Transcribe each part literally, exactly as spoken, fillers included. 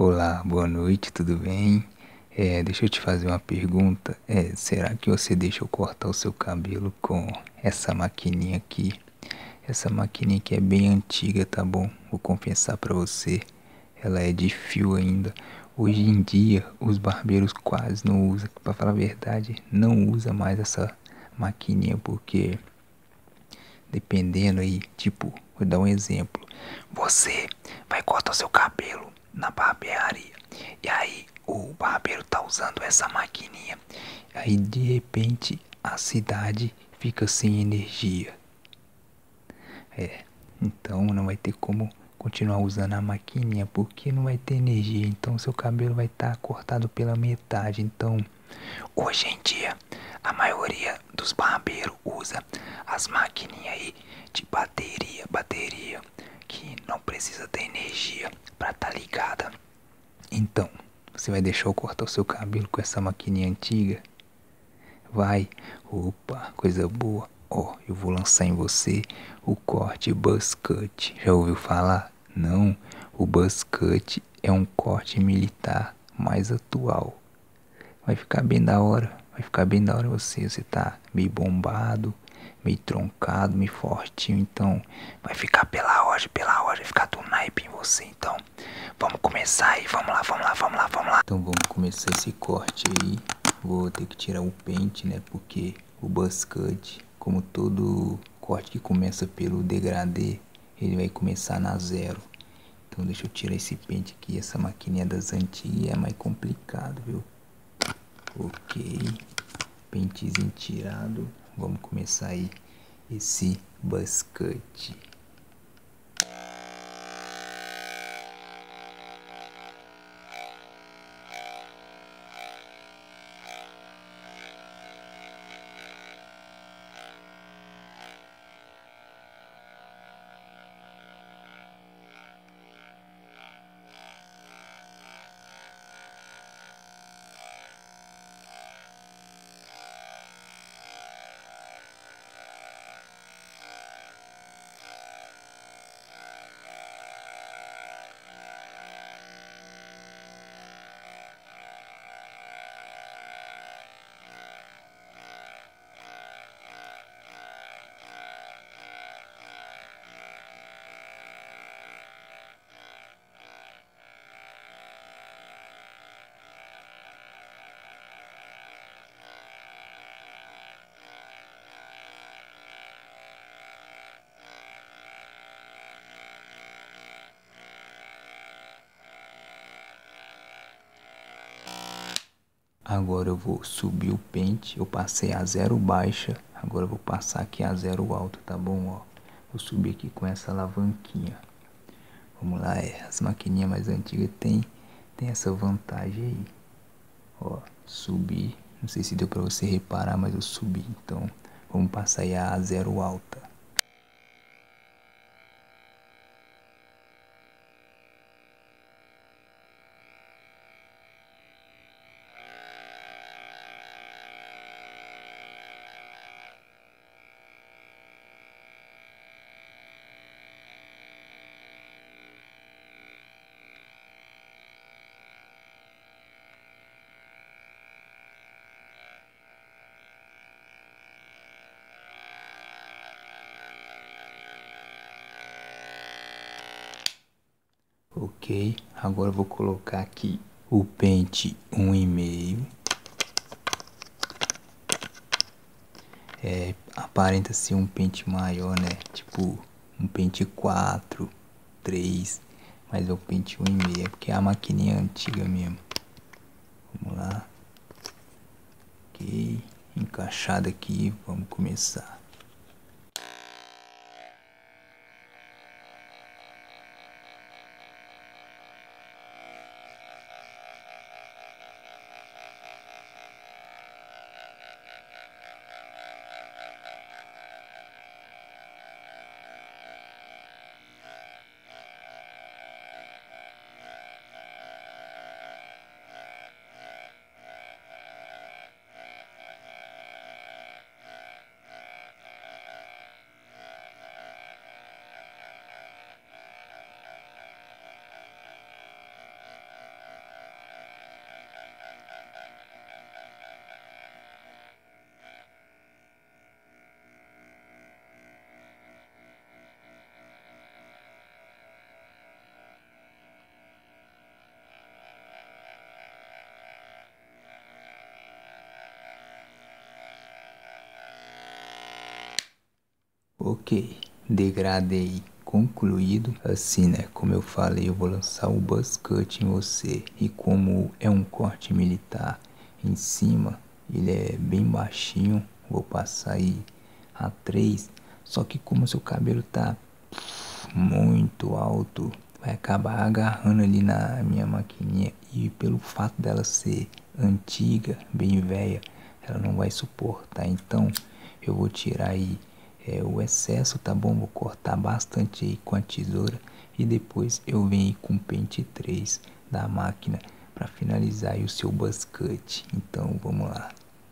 Olá, boa noite, tudo bem? É, deixa eu te fazer uma pergunta. É, será que você deixa eu cortar o seu cabelo com essa maquininha aqui? Essa maquininha aqui é bem antiga, tá bom? Vou confessar pra você. Ela é de fio ainda. Hoje em dia, os barbeiros quase não usam, pra falar a verdade, não usa mais essa maquininha porque dependendo aí, tipo, vou dar um exemplo. Você vai cortar o seu cabelo na barbearia. E aí o barbeiro tá usando essa maquininha. Aí de repente a cidade fica sem energia. É, então não vai ter como continuar usando a maquininha porque não vai ter energia. Então seu cabelo vai estar cortado pela metade. Então hoje em dia, a maioria dos barbeiros usa as maquininhas aí de bateria, bateria que não precisa ter energia pra tá ligada. Então, você vai deixar eu cortar o seu cabelo com essa maquininha antiga? Vai. Opa, coisa boa. Ó, eu vou lançar em você o corte Buzz Cut. Já ouviu falar? Não, o Buzz Cut é um corte militar mais atual. Vai ficar bem da hora. Vai ficar bem da hora você. Você tá meio bombado, meio troncado, meio fortinho. Então, vai ficar pela hora, pela hora. Vai ficar do naipe em você. Então, vamos começar aí. Vamos lá, vamos lá, vamos lá, vamos lá. Então, vamos começar esse corte aí. Vou ter que tirar o pente, né? Porque o buzz cut, como todo corte que começa pelo degradê, ele vai começar na zero. Então, deixa eu tirar esse pente aqui. Essa maquininha das antigas é mais complicado, viu? Ok, pentezinho tirado. Vamos começar aí esse buzz cut. Agora eu vou subir o pente. Eu passei a zero baixa. Agora eu vou passar aqui a zero alto, tá bom? Ó, vou subir aqui com essa alavanquinha. Vamos lá, é. As maquininhas mais antigas tem, tem essa vantagem aí. Ó, subir. Não sei se deu pra você reparar, mas eu subi. Então, vamos passar aí a zero alta. Ok, agora eu vou colocar aqui o pente um e meio. É, aparenta ser um pente maior, né? Tipo um pente quatro, três, mas é o pente um e meio, é porque a maquininha é antiga mesmo. Vamos lá. Ok, encaixado aqui, vamos começar. Ok, degradei concluído. Assim, né, como eu falei, eu vou lançar o buzz cut em você. E como é um corte militar em cima, ele é bem baixinho, vou passar aí a três. Só que como seu cabelo tá muito alto, vai acabar agarrando ali na minha maquininha. E pelo fato dela ser antiga, bem velha, ela não vai suportar. Então eu vou tirar aí é, o excesso, tá bom? Vou cortar bastante aí com a tesoura. E depois eu venho aí com o pente três da máquina para finalizar aí o seu buzz cut. Então vamos lá.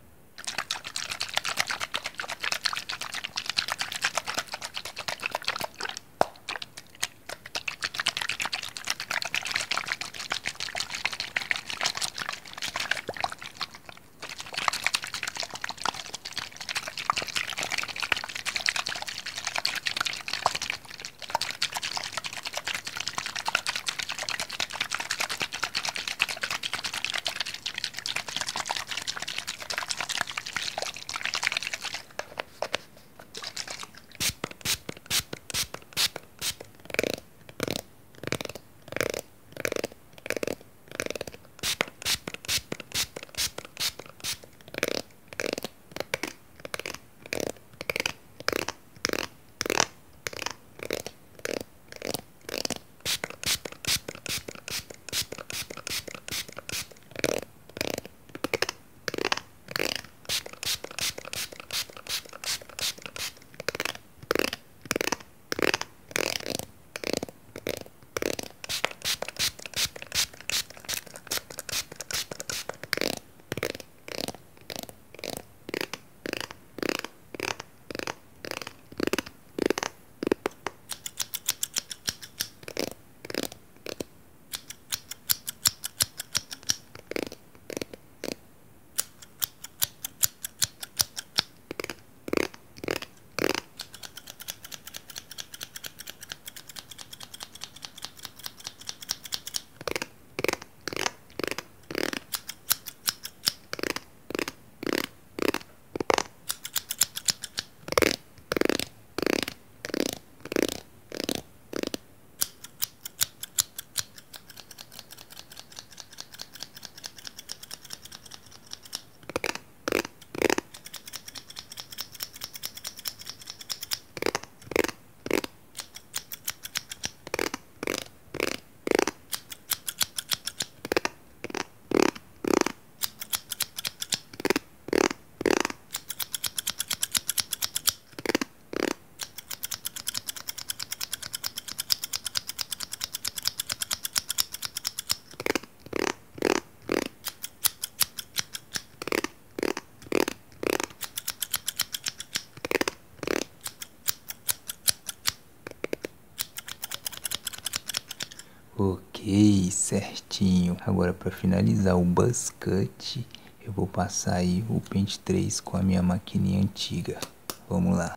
Ok, certinho. Agora para finalizar o buzz cut, eu vou passar aí o pente três com a minha maquininha antiga. Vamos lá.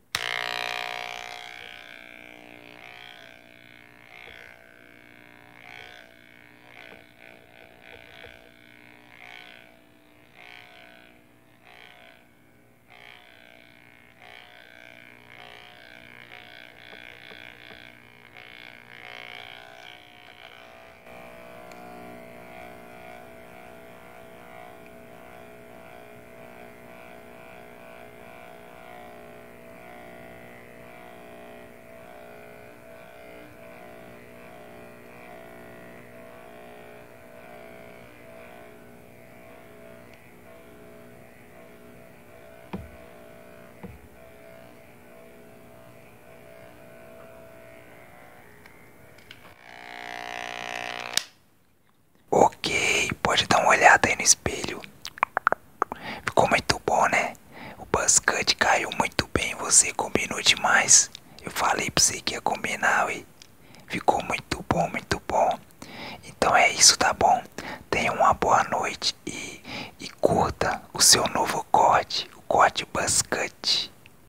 Ok, pode dar uma olhada aí no espelho. Ficou muito bom, né? O buzz cut caiu muito bem, você combinou demais. Eu falei pra você que ia combinar, ué. Ficou muito bom, muito bom. Então é isso, tá bom? Tenha uma boa noite e, e curta o seu novo corte, o corte buzz cut.